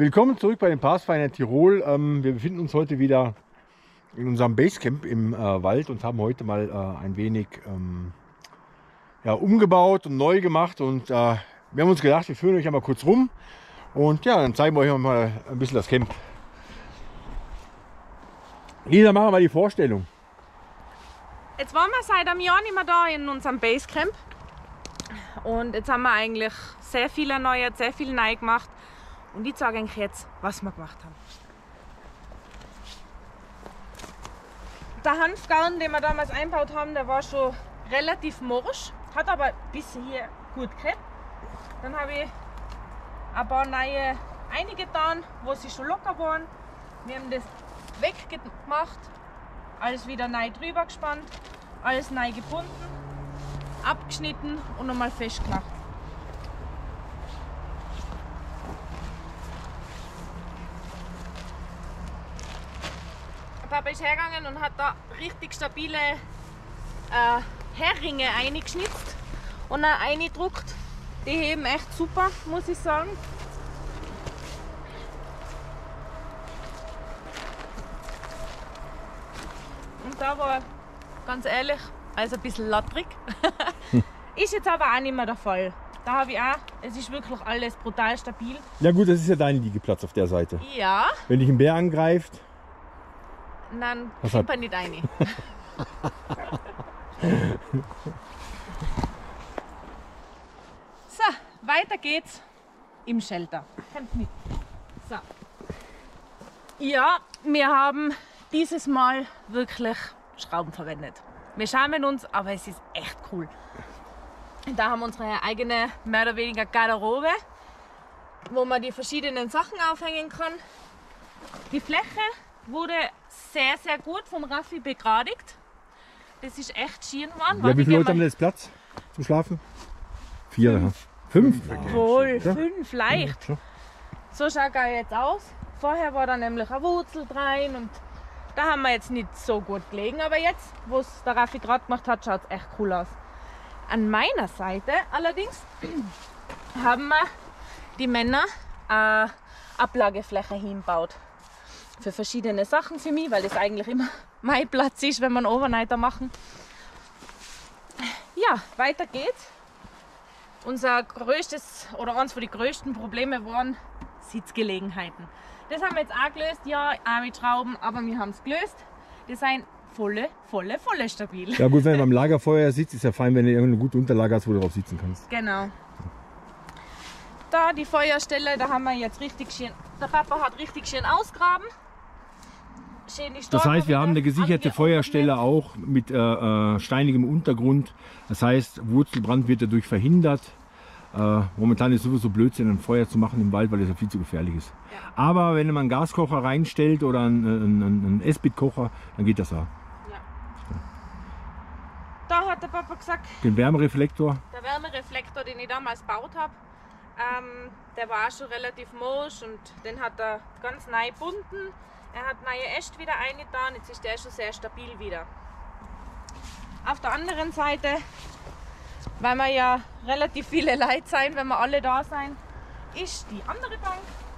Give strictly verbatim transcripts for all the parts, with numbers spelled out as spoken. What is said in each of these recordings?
Willkommen zurück bei den Pathfinder Tirol. Ähm, wir befinden uns heute wieder in unserem Basecamp im äh, Wald und haben heute mal äh, ein wenig ähm, ja, umgebaut und neu gemacht. Und äh, wir haben uns gedacht, wir führen euch einmal kurz rum und ja, dann zeigen wir euch mal ein bisschen das Camp. Lisa, machen wir mal die Vorstellung. Jetzt waren wir seit einem Jahr nicht mehr da in unserem Basecamp. Und jetzt haben wir eigentlich sehr viel erneuert, sehr viel neu gemacht. Und ich zeige eigentlich jetzt, was wir gemacht haben. Der Hanfgarn, den wir damals eingebaut haben, der war schon relativ morsch, hat aber bis hier gut gehabt. Dann habe ich ein paar neue eingetan, wo sie schon locker waren. Wir haben das weggemacht, alles wieder neu drüber gespannt, alles neu gebunden, abgeschnitten und nochmal festgemacht. Papa ist hergegangen und hat da richtig stabile äh, Heringe eingeschnitzt und dann eingedruckt. Die heben echt super, muss ich sagen. Und da war, ganz ehrlich, also ein bisschen lattrig. Ist jetzt aber auch nicht mehr der Fall. Da habe ich auch, es ist wirklich alles brutal stabil. Ja gut, das ist ja dein Liegeplatz auf der Seite. Ja. Wenn dich ein Bär angreift, dann kommt er nicht rein. So, weiter geht's im Shelter. Kommt mit. So. Ja, wir haben dieses Mal wirklich Schrauben verwendet. Wir schämen uns, aber es ist echt cool. Da haben wir unsere eigene, mehr oder weniger Garderobe, wo man die verschiedenen Sachen aufhängen kann. Die Fläche wurde sehr, sehr gut vom Raffi begradigt. Das ist echt schön geworden. ja, wie viele Leute haben jetzt Platz zum Schlafen? Vier. Fünf? Fünf? Fünf? Wohl, ja. fünf, leicht. Ja. So schaut er jetzt aus. Vorher war da nämlich eine Wurzel rein und da haben wir jetzt nicht so gut gelegen. Aber jetzt, wo es der Raffi gerade gemacht hat, schaut es echt cool aus. An meiner Seite allerdings haben wir die Männer eine Ablagefläche hingebaut. Für verschiedene Sachen für mich, weil das eigentlich immer mein Platz ist, wenn wir einen Overnighter machen. Ja, weiter geht's. Unser größtes oder eines von den größten Probleme waren Sitzgelegenheiten. Das haben wir jetzt auch gelöst, ja, auch mit Schrauben, aber wir haben es gelöst. Die sind volle, volle, volle stabil. Ja gut, wenn du beim Lagerfeuer sitzt, ist ja fein, wenn du irgendeine gute Unterlage hast, wo du drauf sitzen kannst. Genau. Da die Feuerstelle, da haben wir jetzt richtig schön, der Papa hat richtig schön ausgraben. Schön die Das heißt, wir haben eine haben gesicherte wir Feuerstelle auch mit äh, äh, steinigem Untergrund. Das heißt, Wurzelbrand wird dadurch verhindert. Äh, momentan ist es sowieso Blödsinn, ein Feuer zu machen im Wald, weil das ja viel zu gefährlich ist. Ja. Aber wenn man einen Gaskocher reinstellt oder einen, einen, einen Esbit-Kocher, dann geht das auch. Ja. Da hat der Papa gesagt, Den Wärmereflektor. der Wärmereflektor, den ich damals gebaut habe, ähm, der war auch schon relativ morsch und den hat er ganz neu gebunden. Er hat neue Äste wieder eingetan, jetzt ist der schon sehr stabil wieder. Auf der anderen Seite, weil wir ja relativ viele Leute sein, wenn wir alle da sein, ist die andere Bank.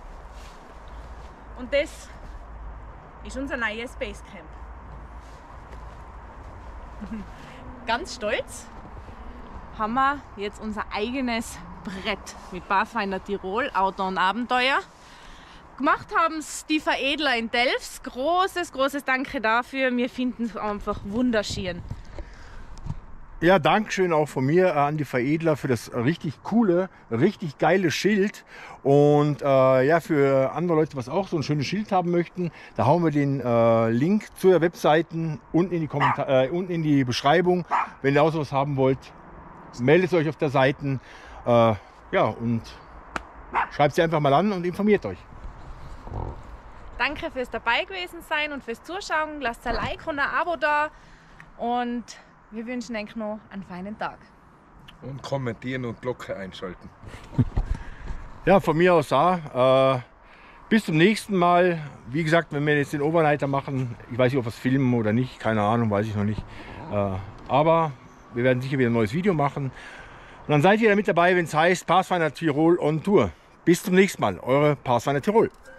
Und das ist unser neues Basecamp. Ganz stolz haben wir jetzt unser eigenes Brett mit Pathfinder Tirol, Outdoor und Abenteuer. Gemacht haben es die Veredler in Delfs. Großes, großes Danke dafür. Wir finden es einfach wunderschön. Ja, Dankeschön auch von mir an die Veredler für das richtig coole, richtig geile Schild. Und äh, ja, für andere Leute, was auch so ein schönes Schild haben möchten, da hauen wir den äh, Link zu der Webseite unten in die, Kommentar äh, unten in die Beschreibung. Wenn ihr auch sowas haben wollt, meldet euch auf der Seite. Äh, ja, und schreibt sie einfach mal an und informiert euch. Danke fürs dabei gewesen sein und fürs Zuschauen. Lasst ein Like und ein Abo da. Und wir wünschen euch noch einen feinen Tag. Und kommentieren und Glocke einschalten. Ja, von mir aus auch. Äh, bis zum nächsten Mal. Wie gesagt, wenn wir jetzt den Overnighter machen, ich weiß nicht, ob wir es filmen oder nicht, keine Ahnung, weiß ich noch nicht. Äh, aber wir werden sicher wieder ein neues Video machen. Und dann seid ihr da mit dabei, wenn es heißt Pathfinder Tirol on Tour. Bis zum nächsten Mal, eure Paarschweine Tirol.